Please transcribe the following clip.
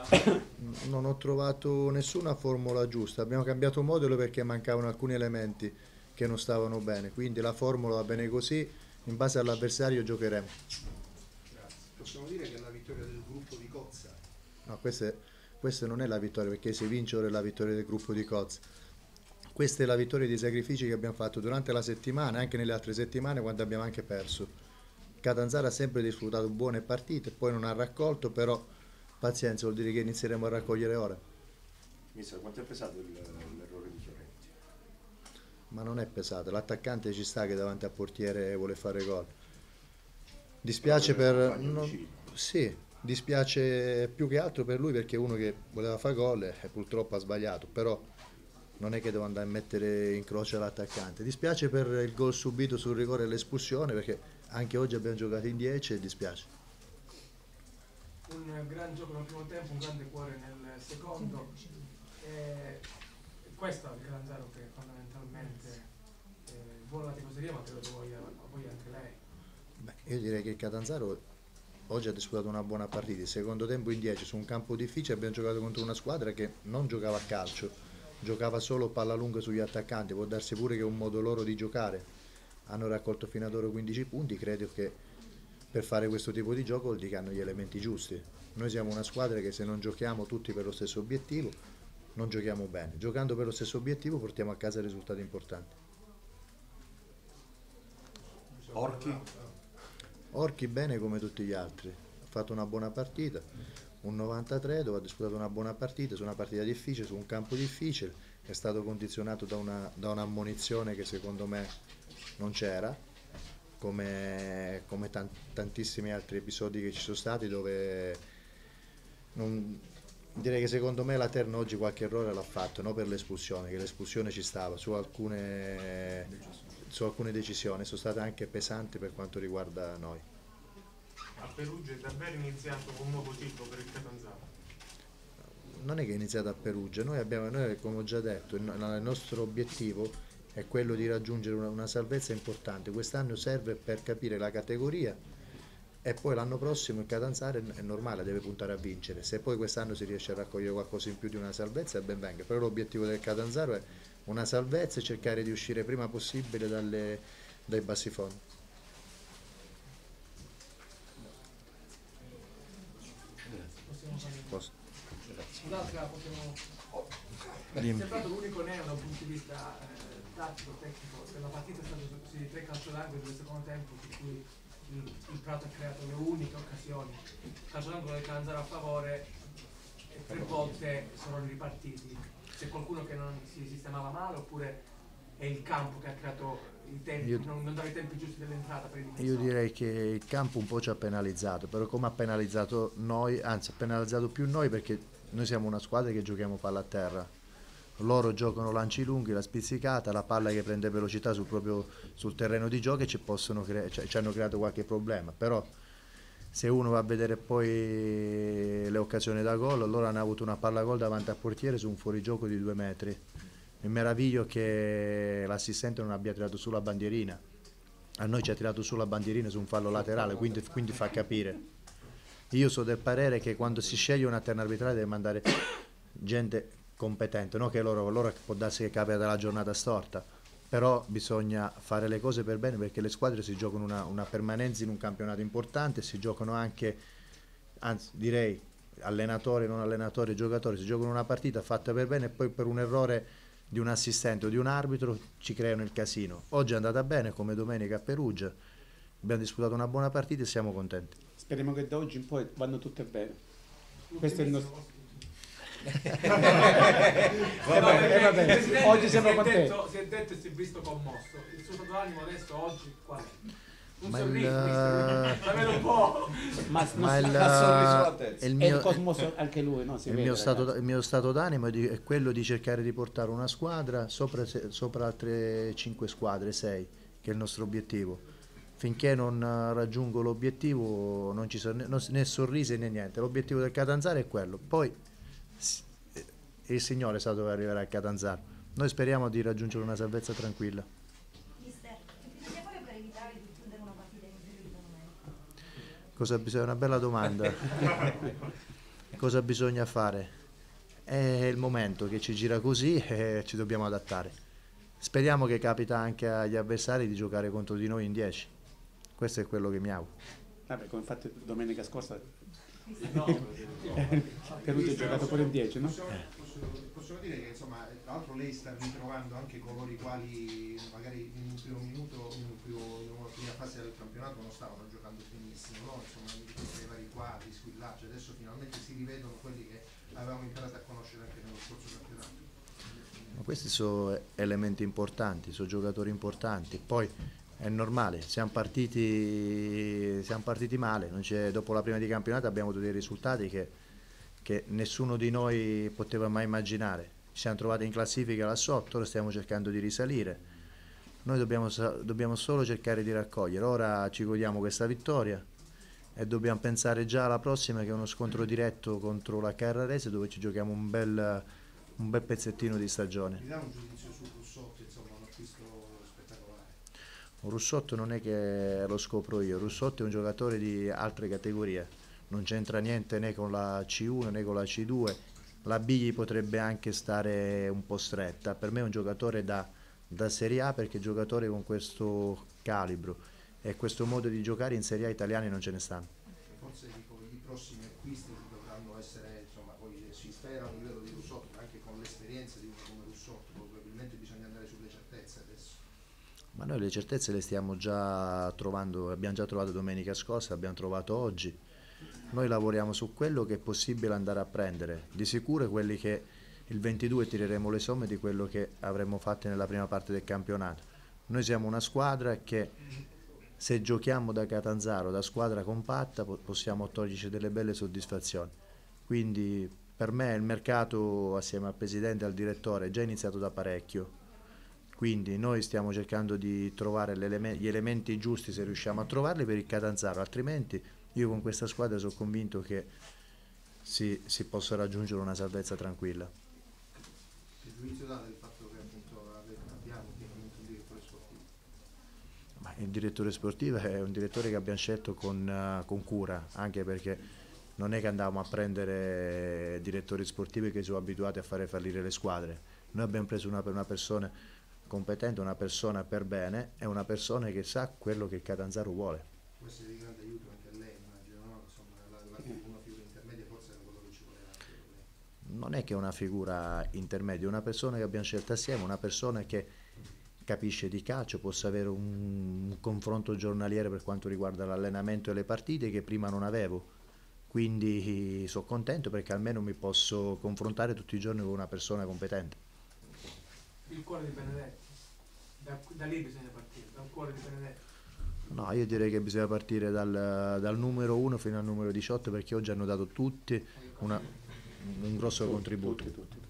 Non ho trovato nessuna formula giusta, abbiamo cambiato modulo perché mancavano alcuni elementi che non stavano bene, quindi la formula va bene così, in base all'avversario giocheremo. Grazie. Possiamo dire che è la vittoria del gruppo di Cozza. No, questa non è la vittoria, perché se vince ora è la vittoria del gruppo di Coz. Questa è la vittoria dei sacrifici che abbiamo fatto durante la settimana, anche nelle altre settimane quando abbiamo anche perso. Catanzaro ha sempre disputato buone partite, poi non ha raccolto, però pazienza, vuol dire che inizieremo a raccogliere ora. Mister, quanto è pesato l'errore di Fiorenti? Ma non è pesato, l'attaccante ci sta che davanti al portiere vuole fare gol. Dispiace per... sì, dispiace più che altro per lui perché è uno che voleva fare gol e purtroppo ha sbagliato, però non è che devo andare a mettere in croce l'attaccante. Dispiace per il gol subito sul rigore e l'espulsione perché anche oggi abbiamo giocato in 10 e dispiace. Un gran gioco nel primo tempo, un grande cuore nel secondo. Questo è il Catanzaro che fondamentalmente vuole la tifoseria, ma credo che voglia anche lei. Beh, io direi che il Catanzaro oggi ha disputato una buona partita. Il secondo tempo in 10 su un campo difficile abbiamo giocato contro una squadra che non giocava a calcio, giocava solo palla lunga sugli attaccanti. Può darsi pure che è un modo loro di giocare. Hanno raccolto fino ad ora 15 punti, credo che per fare questo tipo di gioco vuol dire che hanno gli elementi giusti. Noi siamo una squadra che se non giochiamo tutti per lo stesso obiettivo non giochiamo bene. Giocando per lo stesso obiettivo portiamo a casa risultati importanti. Orchi? Orchi bene come tutti gli altri, ha fatto una buona partita, un 93 dove ha disputato una buona partita, su una partita difficile, su un campo difficile, è stato condizionato da un'ammonizione che secondo me non c'era, come tantissimi altri episodi che ci sono stati dove direi che secondo me la Terna oggi qualche errore l'ha fatto, non per l'espulsione, che l'espulsione ci stava, su alcune decisioni, sono state anche pesanti per quanto riguarda noi. A Perugia è davvero iniziato un nuovo ciclo per il Catanzaro? Non è che è iniziato a Perugia, noi come ho già detto, il nostro obiettivo è quello di raggiungere una salvezza importante, quest'anno serve per capire la categoria e poi l'anno prossimo il Catanzaro è normale, deve puntare a vincere, se poi quest'anno si riesce a raccogliere qualcosa in più di una salvezza ben venga, però l'obiettivo del Catanzaro è una salvezza e cercare di uscire prima possibile dai bassifondi. Un'altra possiamo... È sembrato l'unico neo da un punto di vista tattico, tecnico della partita, è stato sui 3 calci d'angolo del secondo tempo, per cui il Prato ha creato le uniche occasioni. Calcio d'angolo del Catanzaro a favore e 3 volte sono ripartiti. C'è qualcuno che non si sistemava male oppure è il campo che ha creato i tempi, non dava i tempi giusti dell'entrata per il difensore? Io direi che il campo un po' ci ha penalizzato, però come ha penalizzato noi, anzi ha penalizzato più noi perché noi siamo una squadra che giochiamo palla a terra. Loro giocano lanci lunghi, la spizzicata, la palla che prende velocità proprio sul terreno di gioco e ci hanno creato qualche problema, però se uno va a vedere poi le occasioni da gol, loro hanno avuto una palla gol davanti al portiere su un fuorigioco di 2 metri. Mi meraviglio che l'assistente non abbia tirato sulla bandierina, a noi ci ha tirato sulla bandierina su un fallo laterale, quindi fa capire. Io sono del parere che quando si sceglie una terna arbitrale deve mandare gente competente, non che loro può darsi che capita della giornata storta, però bisogna fare le cose per bene perché le squadre si giocano una permanenza in un campionato importante, si giocano anche, anzi direi allenatori, non allenatori, giocatori, si giocano una partita fatta per bene e poi per un errore di un assistente o di un arbitro ci creano il casino. Oggi è andata bene come domenica a Perugia, abbiamo disputato una buona partita e siamo contenti. Speriamo che da oggi in poi vanno tutte bene. Questo è il nostro... va bene. Oggi siamo contenti. Si è detto e si è visto commosso. Il suo stato d'animo adesso oggi qual è? Un Ma sorriso, la vedo un po'. il mio Cosmos anche lui, no? Il mio stato d'animo è quello di cercare di portare una squadra sopra altre 5 squadre, 6, che è il nostro obiettivo. Finché non raggiungo l'obiettivo non ci sono né sorrisi né niente. L'obiettivo del Catanzaro è quello. Poi il Signore sa dove arriverà il Catanzaro. Noi speriamo di raggiungere una salvezza tranquilla. Mister, che bisogna fare per evitare di chiudere una partita in più di domenica? Cosa bisogna? Una bella domanda. Cosa bisogna fare? È il momento che ci gira così e ci dobbiamo adattare. Speriamo che capita anche agli avversari di giocare contro di noi in 10. Questo è quello che mi auguro. Vabbè, come infatti domenica scorsa Perugia ha giocato pure in 10, no? Possiamo dire che insomma, tra l'altro lei sta ritrovando anche coloro i quali magari in un primo minuto, in una prima fase del campionato non stavano giocando benissimo, no? Insomma, nei vari quadri, squillaggi, adesso finalmente si rivedono quelli che avevamo imparato a conoscere anche nello scorso campionato. Ma questi sono elementi importanti, sono giocatori importanti. Poi è normale, siamo partiti male, dopo la prima di campionato abbiamo avuto dei risultati che nessuno di noi poteva mai immaginare. Ci siamo trovati in classifica là sotto, ora stiamo cercando di risalire. Noi dobbiamo solo cercare di raccogliere. Ora ci godiamo questa vittoria e dobbiamo pensare già alla prossima, che è uno scontro diretto contro la Carrarese, dove ci giochiamo un bel pezzettino di stagione. Mi dà un giudizio su Russotti, insomma, un acquisto spettacolare. Russotto non è che lo scopro io, Russotto è un giocatore di altre categorie, non c'entra niente né con la C1 né con la C2, la B gli potrebbe anche stare un po' stretta. Per me è un giocatore da Serie A, perché giocatore con questo calibro e questo modo di giocare in Serie A italiani non ce ne stanno. Forse dico, i prossimi acquisti dovranno essere, insomma, poi si spera a un livello di Russotto, ma anche con l'esperienza di uno come Russotto, probabilmente bisogna andare sulle certezze adesso. Ma noi le certezze le stiamo già trovando, abbiamo già trovato domenica scorsa, abbiamo trovato oggi. Noi lavoriamo su quello che è possibile andare a prendere, di sicuro quelli che il 22 tireremo le somme di quello che avremmo fatto nella prima parte del campionato. Noi siamo una squadra che, se giochiamo da Catanzaro, da squadra compatta, possiamo toglierci delle belle soddisfazioni. Quindi per me il mercato, assieme al presidente e al direttore, è già iniziato da parecchio. Quindi noi stiamo cercando di trovare gli elementi giusti, se riusciamo a trovarli, per il Catanzaro, altrimenti io con questa squadra sono convinto che si possa raggiungere una salvezza tranquilla. Che giudizio dà del fatto che appunto abbiamo finalmente un direttore sportivo? Ma il direttore sportivo è un direttore che abbiamo scelto con cura, anche perché non è che andavamo a prendere direttori sportivi che sono abituati a fare fallire le squadre. Noi abbiamo preso una persona competente, una persona per bene e una persona che sa quello che il Catanzaro vuole. Può essere di grande aiuto anche a lei, immagino, no? Insomma, una figura intermedia forse era quello che ci voleva anche per lei. Non è che è una figura intermedia, è una persona che abbiamo scelto assieme, una persona che capisce di calcio, possa avere un confronto giornaliero per quanto riguarda l'allenamento e le partite che prima non avevo. Quindi sono contento perché almeno mi posso confrontare tutti i giorni con una persona competente. Il cuore di Benedetti, da lì bisogna partire, dal cuore di Benedetti. No, io direi che bisogna partire dal numero 1 fino al numero 18, perché oggi hanno dato tutti un grosso contributo. Tutti.